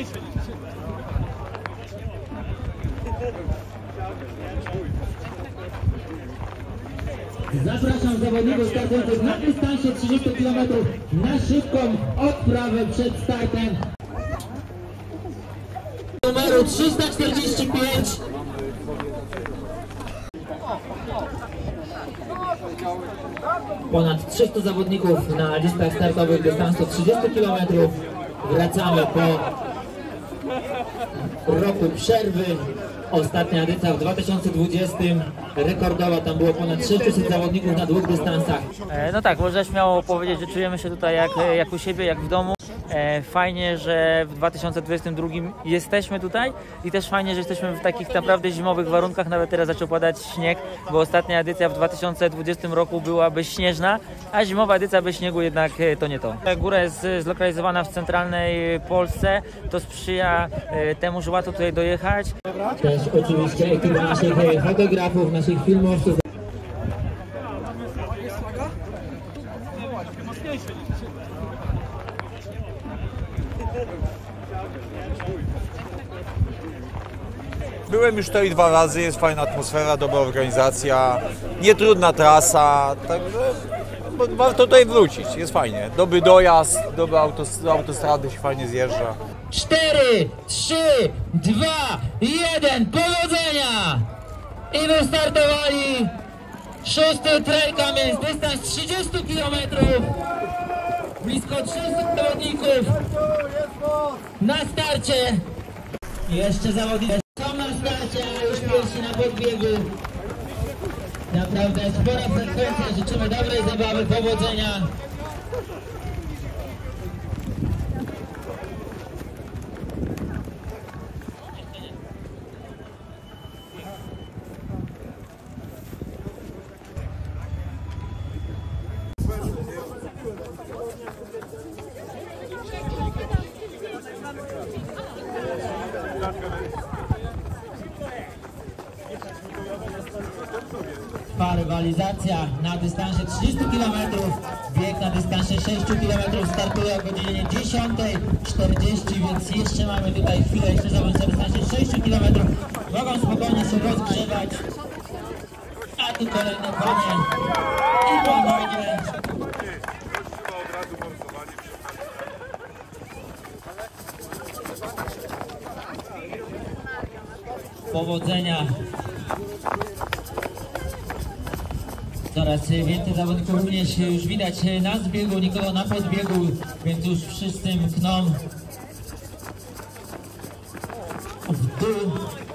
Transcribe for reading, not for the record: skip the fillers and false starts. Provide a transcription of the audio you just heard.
Zapraszam zawodników startujących na dystansie 30 km na szybką odprawę przed startem. Numeru 345. Ponad 300 zawodników na listach startowych dystansu 30 km. Wracamy po roku przerwy. Ostatnia edycja w 2020, rekordowa, tam było ponad 600 zawodników na dwóch dystansach. No tak, można śmiało powiedzieć, że czujemy się tutaj jak u siebie, jak w domu. Fajnie, że w 2022 jesteśmy tutaj i też fajnie, że jesteśmy w takich naprawdę zimowych warunkach. Nawet teraz zaczął padać śnieg, bo ostatnia edycja w 2020 roku była bezśnieżna, a zimowa edycja bez śniegu jednak to nie to. Góra jest zlokalizowana w centralnej Polsce, to sprzyja temu, że łatwo tutaj dojechać. Też oczywiście ekipa naszych fotografów, naszych filmowców. Byłem już tutaj 2 razy, jest fajna atmosfera, dobra organizacja, nietrudna trasa, także warto tutaj wrócić, jest fajnie. Dobry dojazd, dobre autostrady się fajnie zjeżdża. 4, 3, 2, 1, powodzenia! I wystartowali 6. trail Kamień, dystans 30 km. Blisko 300 zawodników na starcie. Jeszcze zawodnicy są na starcie, a już pierwsi na podbiegu. Naprawdę spora frekwencja, życzymy dobrej zabawy, powodzenia. Rywalizacja na dystansie 30 km, bieg na dystansie 6 km startuje o godzinie 10:40, więc jeszcze mamy tutaj chwilę, jeszcze zawodnicy na dystansie 6 km mogą spokojnie się rozgrzewać, a tu kolejne panie i panowie. Powodzenia. Coraz więcej zawodników również już widać na zbiegu, nikogo na podbiegu, więc już wszyscy mkną w dół.